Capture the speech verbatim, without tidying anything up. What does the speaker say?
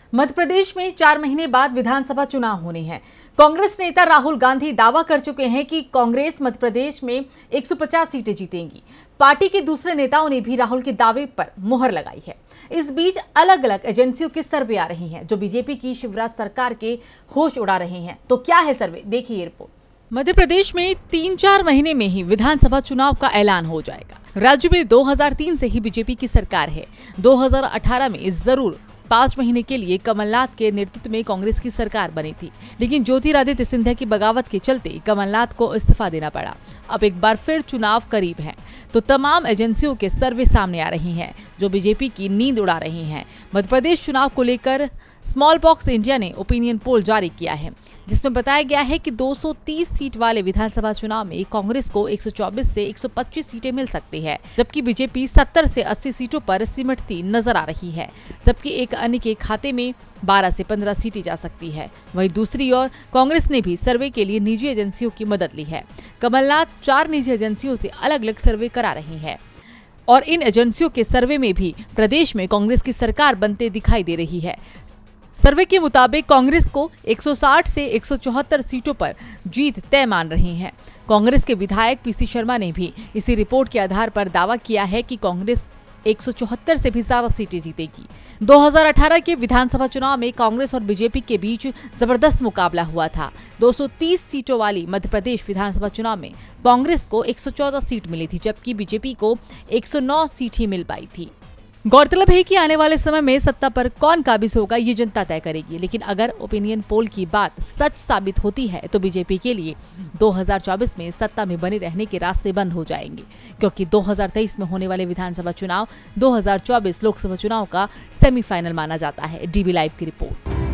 मध्य प्रदेश में चार महीने बाद विधानसभा चुनाव होने हैं। कांग्रेस नेता राहुल गांधी दावा कर चुके हैं कि कांग्रेस मध्य प्रदेश में एक सौ पचास सीटें जीतेंगी। पार्टी के दूसरे नेताओं ने भी राहुल के दावे पर मुहर लगाई है। इस बीच अलग अलग एजेंसियों के सर्वे आ रहे हैं जो बीजेपी की शिवराज सरकार के होश उड़ा रहे हैं। तो क्या है सर्वे, देखिए ये रिपोर्ट। मध्य प्रदेश में तीन चार महीने में ही विधानसभा चुनाव का ऐलान हो जाएगा। राज्य में दो हज़ार तीन से ही बीजेपी की सरकार है। दो हज़ार अठारह में जरूर पाँच महीने के लिए कमलनाथ के नेतृत्व में कांग्रेस की सरकार बनी थी, लेकिन ज्योतिरादित्य सिंधिया की बगावत के चलते कमलनाथ को इस्तीफा देना पड़ा। अब एक बार फिर चुनाव करीब है तो तमाम एजेंसियों के सर्वे सामने आ रही हैं जो बीजेपी की नींद उड़ा रही हैं। मध्य प्रदेश चुनाव को लेकर स्मॉल बॉक्स इंडिया ने ओपिनियन पोल जारी किया है, जिसमें बताया गया है कि दो सौ तीस सीट वाले विधानसभा चुनाव में कांग्रेस को एक सौ चौबीस से एक सौ पच्चीस सीटें मिल सकती है, जबकि बीजेपी सत्तर से अस्सी सीटों पर सिमटती नजर आ रही है, जबकि एक अन्य के खाते में बारह से पंद्रह सीटें जा सकती है। वहीं दूसरी ओर कांग्रेस ने भी सर्वे के लिए निजी एजेंसियों की मदद ली है। कमलनाथ चार निजी एजेंसियों से अलग अलग सर्वे करा रही है और इन एजेंसियों के सर्वे में भी प्रदेश में कांग्रेस की सरकार बनते दिखाई दे रही है। सर्वे के मुताबिक कांग्रेस को एक सौ साठ से एक सौ चौहत्तर सीटों पर जीत तय मान रही है। कांग्रेस के विधायक पीसी शर्मा ने भी इसी रिपोर्ट के आधार पर दावा किया है कि कांग्रेस एक सौ चौहत्तर से भी ज्यादा सीटें जीतेगी। दो हज़ार अठारह के विधानसभा चुनाव में कांग्रेस और बीजेपी के बीच जबरदस्त मुकाबला हुआ था। दो सौ तीस सीटों वाली मध्य प्रदेश विधानसभा चुनाव में कांग्रेस को एक सौ चौदह सीट मिली थी, जबकि बीजेपी को एक सौ नौ सीट ही मिल पाई थी। गौरतलब है कि आने वाले समय में सत्ता पर कौन काबिज होगा ये जनता तय करेगी, लेकिन अगर ओपिनियन पोल की बात सच साबित होती है तो बीजेपी के लिए दो हज़ार चौबीस में सत्ता में बने रहने के रास्ते बंद हो जाएंगे, क्योंकि दो हज़ार तेईस में होने वाले विधानसभा चुनाव दो हज़ार चौबीस लोकसभा चुनाव का सेमीफाइनल माना जाता है। डीबी लाइव की रिपोर्ट।